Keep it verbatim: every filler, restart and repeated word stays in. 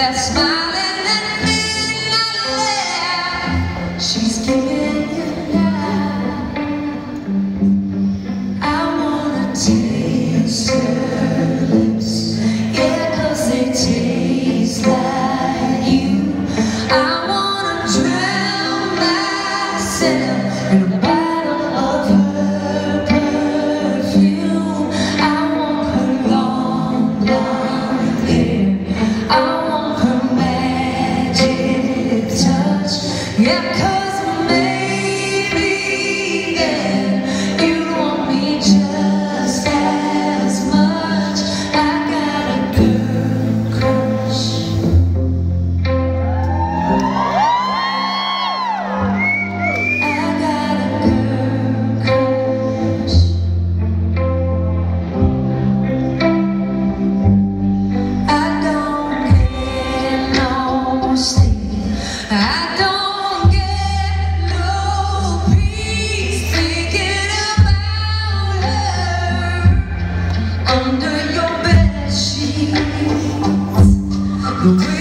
that smiling at midnight laugh. She's giving you life. I wanna taste her lips, yeah, 'cause they taste like you. I wanna drown myself in a bottle of her perfume. I want her long, long hair. I want her magic touch. Yeah, 'cause maybe then you want me just as much. I got a girl crush. I got a girl crush. I don't get no sleep. I don't get no peace thinking about her under your bed sheets. The way